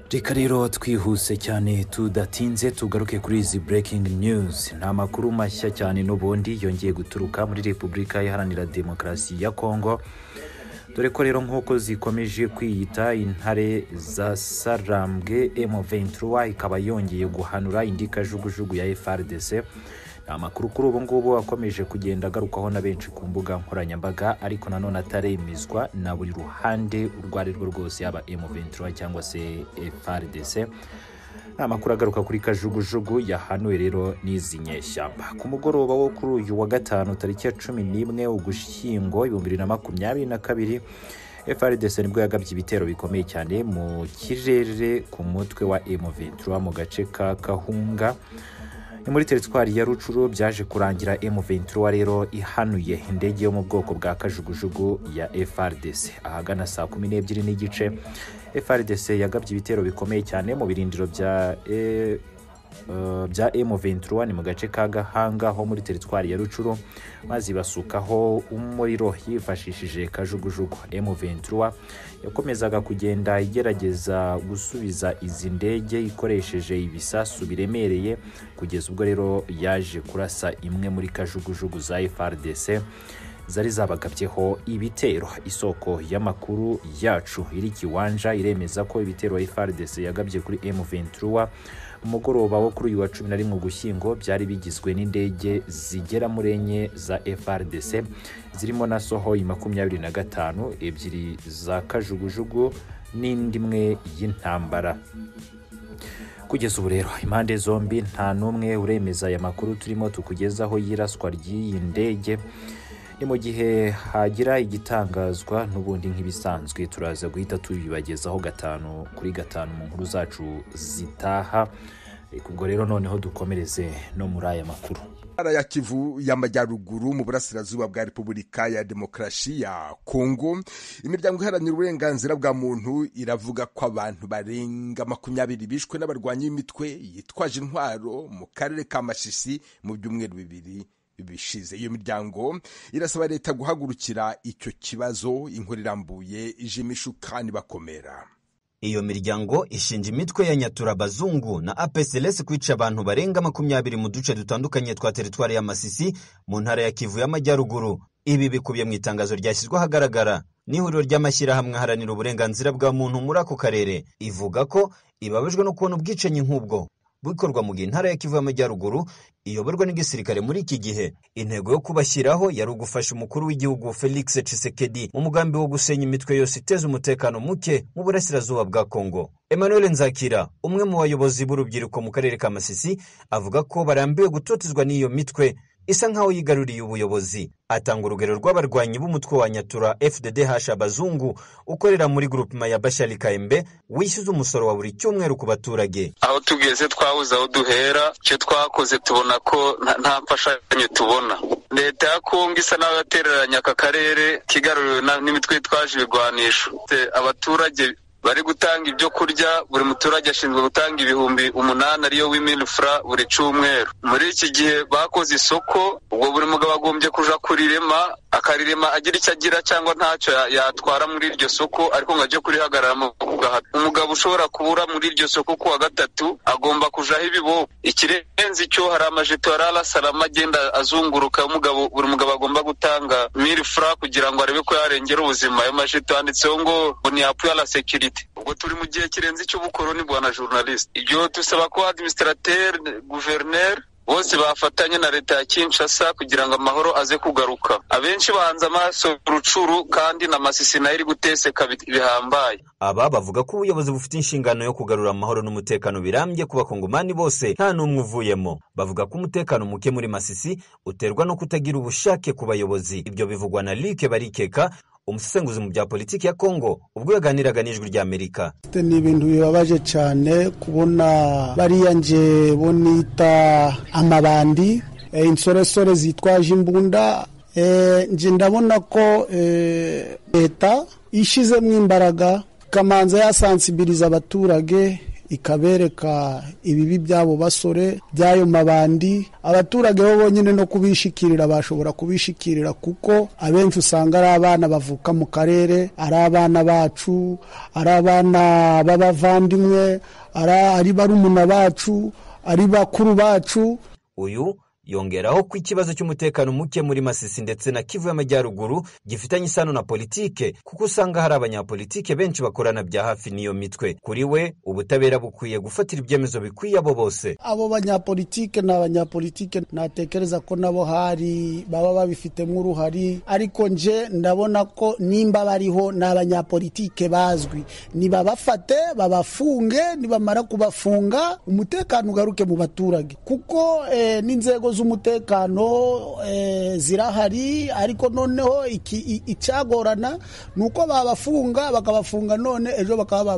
Reka rero twihuse cyane tudatinze tugaruke kuri izi breaking news. Nta makuru mashya cyane n'ubundi yongeye guturuka muri Repubulika Iharanira Demokarasi ya Kongo. Dore ko rero nk'uko zikomeje kwiyita intare za Sarambwe, M23 ikaba yongeye guhanura indi kajugujugu ya FARDC. Amakuru kuri ubu ngubu akomeje kugenda agarukaho na benshi ku mbuga nkoranyambaga, ariko nanone ataremezwa na buri ruhande urwari rwo rwose, yaba M23 cyangwa se FARDC. Amakuru agaruka kuri kajugujugu yahanuwe rero n'izi nyeshyamba. Ku mugoroba wo kuri uyu wa gatanu tariki ya 11 Ugushyingo 2022, FARDC nibwo yagabye ibitero bikomeye cyane mu kirere ku mutwe wa M23 mu gace ka Kahunga ni muri teritwari ya Rucuru. Byaje kurangira M23 rero ihanuye indege yo mu bwoko bwa kajugujugu ya FARDC. Ahagana saa 12 n'igice FARDC yagabye ibitero bikomeye cyane mu birindiro bya M23 ni mu gace ka Gahanga ho muri teritwari ya Rucuru, maze basukaho umuriro yifashishije kajugujugu. M23 yakomezaga kugenda igerageza gusubiza izi ndege ikoresheje ibisasu biremereye, kugeza ubwo rero yaje kurasa imwe muri kajugujugu za FARDC zari zabagabyeho ibitero. Isoko y'amakuru yacu iri Kiwanja iremeza ko ibitero FARDC yagabye kuri M23 umugoroba wo kuri uyu wa 11 Ugushyingo byari bigizwe n'indege zigera muri enye za FARDC zirimo na Sohoi 25, ebyiri za kajugujugu n'indi imwe y'intambara. Kugeza ubu rero impande zombi nta numwe uremeza aya makuru turimo tukugezaho yiraswa ry'iyi ndege. Ni mu gihe hagira igitangazwa n'ubundi nk'ibisanzwe turaza guhita tubibagezaho 5 kuri 5 mu nkuru zacu zitaha. Ubwo rero noneho dukomereze no muri aya makuru. Ya Kivu y'Amajyaruguru mu burasirazuba bwa Repubulika ya Demokarasi ya Kongo, imiryango iharanira uburenganzira bwa muntu iravuga ko abantu barenga 20 bishwe n'abarwanyi b'imitwe yitwaje intwaro mu karere ka Masisi mu byumweru 2 bishize. Iyo miryango irasaba leta guhagurukira icyo kibazo. Inkuru irambuye Jimishukani bakomera. Iyo miryango ishinja imitwe ya Nyatura Bazungu na APCLS kwica abantu barenga 20 mu duce dutandukanye twa teritwari ya Masisi mu ntara ya Kivu y'Amajyaruguru. Ibi bikubiye mu itangazo ryashyizwe ahagaragara n'ihuriro ry'amashyirahamwe aharanira uburenganzira bwa muntu muri ako karere. Ivuga ko ibabajwe no kubona ubwicanyi nk'ubwo bukorwa mu ntara ya Kivu y'Amajyaruguru iyoborwa n'igisirikare muri iki gihe. Intego yo kubashyiraho yari ugufasha umukuru w'igihugu Felix Tshisekedi mu mugambi wo gusenya imitwe yose iteza umutekano muke mu burasirazuba bwa Kongo. Emmanuel Nzakira, umwe mu bayobozi b'urubyiruko mu karere ka Masisi, avuga ko barambiwe gutotezwa n'iyo mitwe isa nkaho yigaruriye ubuyobozi. Atanga urugero rw'abarwanyi b'umutwe wa Nyatura FDDH Bazungu ukorera muri groupement ya Bashali Kaembe wishyuza umusoro wa buri cyumweru ku baturage. Aho tugeze twabuze aho duhera, cyo twakoze tubona ko nta mfashanyo tubona. Leta ya Kongo isa naho yatereranya aka karere kigaruriwe n'imitwe yitwaje ibigwanisho. Abaturage bari gutanga ibyo kurya, buri muturage ashinzwe gutanga 8,000 ariyo w'imilfra buri cyumweru. Muri iki gihe bakoze isoko, ubwo buri mugabo agombye kuja kurirema, akarirema agira icyo agira cyangwa ntacyo yatwara muri iryo soko, ariko ngo ajye kurihagararamo kugahato. Umugabo ushobora kubura muri iryo soko ku wa gatatu agomba kujaho ibibo. Ikirenze icyo hari amajeto arala salama agenda azunguruka, buri mugabo agomba gutanga 1000 francs kugira ngo arebe ko yarengera ubuzima. Ayo majeto yanditseho ngo ni appui à la sécurité. Ubwo turi mu gihe kirenze cy'ubukoroni bwana journalist. Ibyo tusaba ko administrateur, gouverneur bose bafatanye na leta ya Kinshasa kugira ngo amahoro aze kugaruka. Abenshi bahanze amaso Rucuru kandi na Masisi nayo iri guteseka bihambaye. Aba bavuga ko ubuyobozi bufite inshingano yo kugarura amahoro n'umutekano birambye ku bakongomani bose nta n'umwe uvuyemo. Bavuga ko umutekano muke muri Masisi uterwa no kutagira ubushake ku bayobozi. Ibyo bivugwa na Luc Barikeka, umusesenguzi mu bya politiki ya Kongo, ubwo yaganiraga n'ijwi rya Amerika. Ni ibintu bibabaje cyane kubona bariya nje bonita amabandi, insoresore zitwaje imbunda. Nje ndabona ko leta ishizemo imbaraga, kamanza yasansibiliza abaturage ikabereka ibibi by'abo basore by'ayo mabandi. Abaturage bo bonyine no kubishikirira bashobora kubishikirira, kuko abenshi usanga ari abana bavuka mu karere, ari abana bacu, ari abana b'abavandimwe, ari barumuna bacu, ari bakuru bacu. Uyu yongeraho ko ikibazo cy'umutekano muke muri Masisi ndetse na Kivu y'Amajyaruguru gifitanye isano na politike, kuko usanga hari abanyapolitike benshi bakorana bya hafi n'iyo mitwe. Kuri we ubutabera bukwiye gufatira ibyemezo bikwiye abo bose. Abo banyapolitike n'abanyapolitike natekereza ko nabo hari baba babifitemo uruhari, ariko nje ndabona ko nimba bariho n'abanyapolitike bazwi, nibabafate babafunge, nibamara kubafunga umutekano ugaruke mu baturage, kuko n'inzego z'umutekano zirahari. Ariko noneho icagorana nuko babafunga bakabafunga, none ejo bakaba